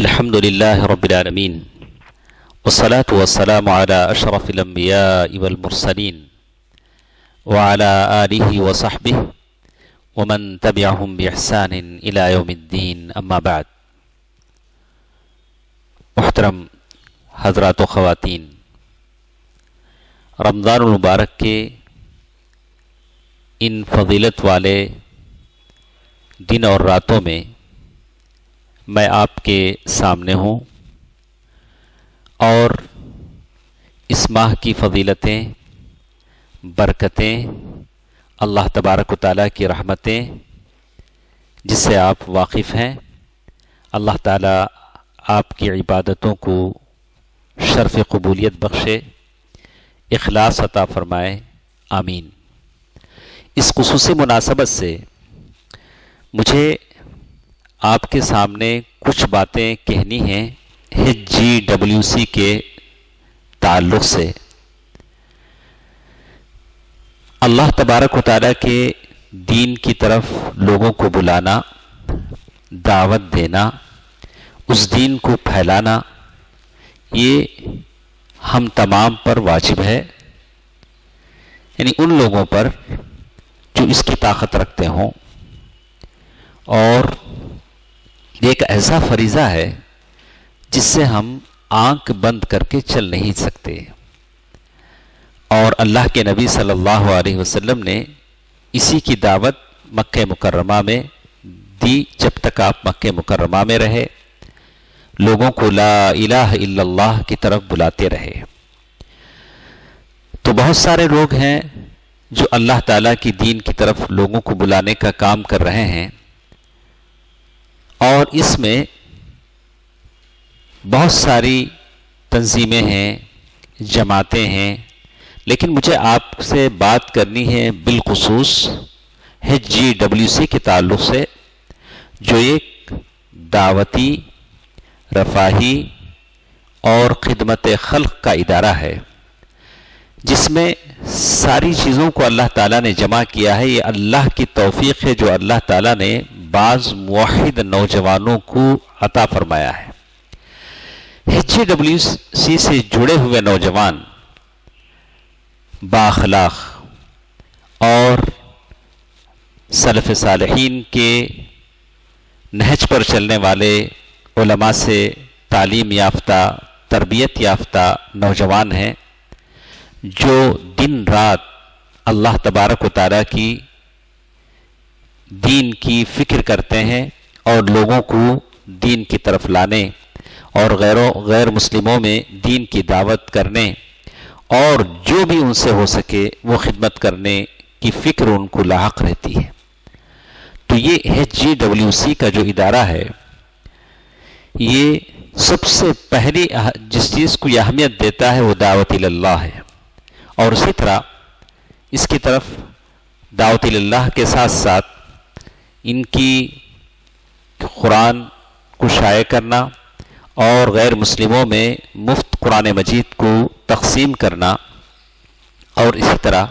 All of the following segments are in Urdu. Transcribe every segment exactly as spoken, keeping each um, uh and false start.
الحمد لله رب العالمين والصلاة والسلام على أشرف الأنبياء والمرسلين وعلى آله وصحبه ومن تبعهم بإحسان إلى يوم الدين أما بعد. محترم حضرات و خواتین، رمضان المبارک کے ان فضیلت والے دن اور راتوں میں میں آپ کے سامنے ہوں اور اس ماہ کی فضیلتیں، برکتیں، اللہ تبارک و تعالیٰ کی رحمتیں جس سے آپ واقف ہیں، اللہ تعالیٰ آپ کی عبادتوں کو شرف قبولیت بخشے، اخلاص عطا فرمائے، آمین۔ اس خصوصی مناسبت سے مجھے آپ کے سامنے کچھ باتیں کہنی ہیں ایچ جی ڈبلیو سی کے تعلق سے۔ اللہ تبارک و تعالیٰ کے دین کی طرف لوگوں کو بلانا، دعوت دینا، اس دین کو پھیلانا، یہ ہم تمام پر واجب ہے، یعنی ان لوگوں پر جو اس کی طاقت رکھتے ہوں، اور ایک ایسا فریضہ ہے جس سے ہم آنکھ بند کر کے چل نہیں سکتے، اور اللہ کے نبی صلی اللہ علیہ وسلم نے اسی کی دعوت مکہ مکرمہ میں دی جب تک آپ مکہ مکرمہ میں رہے، لوگوں کو لا الہ الا اللہ کی طرف بلاتے رہے۔ تو بہت سارے لوگ ہیں جو اللہ تعالیٰ کی دین کی طرف لوگوں کو بلانے کا کام کر رہے ہیں، اور اس میں بہت ساری تنظیمیں ہیں، جماعتیں ہیں، لیکن مجھے آپ سے بات کرنی ہے بالخصوص ایچ جی ڈبلیو سی کے تعلق سے، جو ایک دعوتی، رفاہی اور خدمت خلق کا ادارہ ہے، جس میں ساری چیزوں کو اللہ تعالیٰ نے جمع کیا ہے۔ یہ اللہ کی توفیق ہے جو اللہ تعالیٰ نے بعض موحد نوجوانوں کو عطا فرمایا ہے۔ ایچ جی ڈبلیو سی سے جڑے ہوئے نوجوان بااخلاق اور سلف صالحین کے نہج پر چلنے والے علماء سے تعلیم یافتہ، تربیت یافتہ نوجوان ہیں، جو دن رات اللہ تبارک و تعالیٰ کی دین کی فکر کرتے ہیں اور لوگوں کو دین کی طرف لانے اور غیروں غیر مسلموں میں دین کی دعوت کرنے اور جو بھی ان سے ہو سکے وہ خدمت کرنے کی فکر ان کو لاحق رہتی ہے۔ تو یہ ایچ جی ڈبلیو سی کا جو ادارہ ہے، یہ سب سے پہلی جس چیز کو یہ اہمیت دیتا ہے وہ دعوت اللہ ہے، اور اسی طرح اس کی طرف دعوت اللہ کے ساتھ ساتھ ان کی قرآن کو شائع کرنا اور غیر مسلموں میں مفت قرآن مجید کو تقسیم کرنا، اور اسی طرح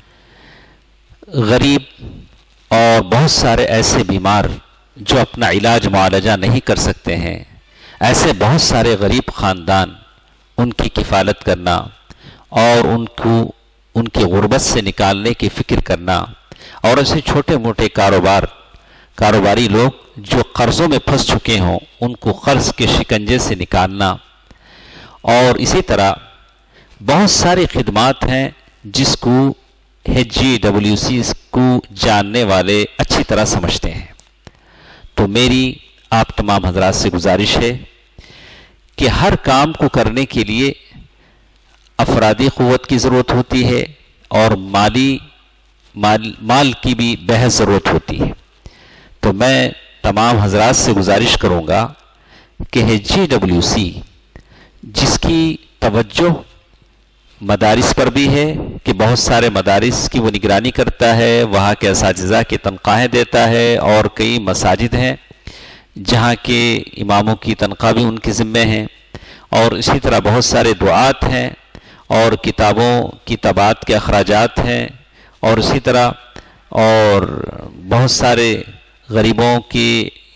غریب اور بہت سارے ایسے بیمار جو اپنا علاج معالجہ نہیں کر سکتے ہیں، ایسے بہت سارے غریب خاندان، ان کی کفالت کرنا اور ان کو ان کی غربت سے نکالنے کی فکر کرنا، اور ایسے چھوٹے موٹے کاروبار کاروباری لوگ جو قرضوں میں پھنس چکے ہوں ان کو قرض کے شکنجے سے نکالنا، اور اسی طرح بہت ساری خدمات ہیں جس کو ایچ جی ڈبلیو سی کو جاننے والے اچھی طرح سمجھتے ہیں۔ تو میری آپ تمام حضرات سے گزارش ہے کہ ہر کام کو کرنے کے لیے افرادی قوت کی ضرورت ہوتی ہے اور مالی مال, مال کی بھی بہت ضرورت ہوتی ہے۔ تو میں تمام حضرات سے گزارش کروں گا کہ ایچ جی ڈبلیو سی جس کی توجہ مدارس پر بھی ہے کہ بہت سارے مدارس کی وہ نگرانی کرتا ہے، وہاں کے اساتذہ کی تنخواہیں دیتا ہے، اور کئی مساجد ہیں جہاں کے اماموں کی تنخواہ بھی ان کے ذمے ہیں، اور اسی طرح بہت سارے دعات ہیں اور کتابوں کی طباعت کے اخراجات ہیں، اور اسی طرح اور بہت سارے غریبوں کی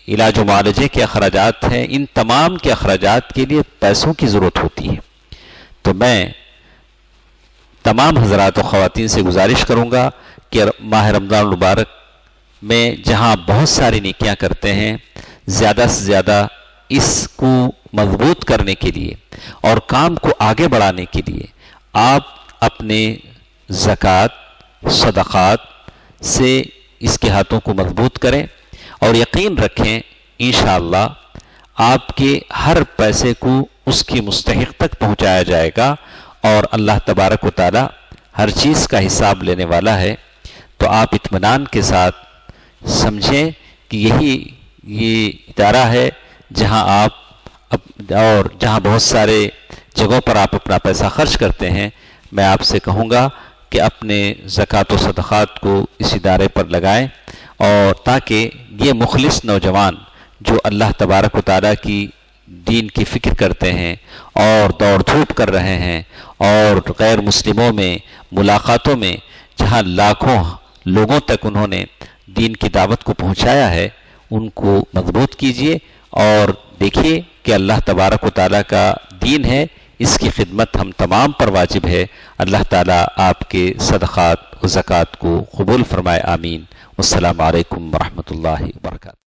علاج و معالجے کے اخراجات ہیں، ان تمام کے اخراجات کے لیے پیسوں کی ضرورت ہوتی ہے۔ تو میں تمام حضرات و خواتین سے گزارش کروں گا کہ ماہ رمضان المبارک میں جہاں بہت ساری نیکیاں کرتے ہیں، زیادہ سے زیادہ اس کو مضبوط کرنے کے لیے اور کام کو آگے بڑھانے کے لیے آپ اپنے زکوٰۃ صدقات سے اس کے ہاتھوں کو مضبوط کریں، اور یقین رکھیں انشاءاللہ آپ کے ہر پیسے کو اس کی مستحق تک پہنچایا جائے گا، اور اللہ تبارک و تعالی ہر چیز کا حساب لینے والا ہے۔ تو آپ اطمینان کے ساتھ سمجھیں کہ یہی یہ ادارہ ہے جہاں آپ اور جہاں بہت سارے جگہوں پر آپ اپنا پیسہ خرچ کرتے ہیں۔ میں آپ سے کہوں گا کہ اپنے زکوٰۃ و صدقات کو اس ادارے پر لگائیں، اور تاکہ یہ مخلص نوجوان جو اللہ تبارک و تعالیٰ کی دین کی فکر کرتے ہیں اور دوڑ دھوپ کر رہے ہیں، اور غیر مسلموں میں ملاقاتوں میں جہاں لاکھوں لوگوں تک انہوں نے دین کی دعوت کو پہنچایا ہے، ان کو مضبوط کیجئے، اور دیکھیے کہ اللہ تبارک و تعالیٰ کا دین ہے، اس کی خدمت ہم تمام پر واجب ہے۔ اللہ تعالیٰ آپ کے صدقات و زکوٰۃ کو قبول فرمائے، آمین۔ والسلام علیکم ورحمۃ اللہ وبرکاتہ۔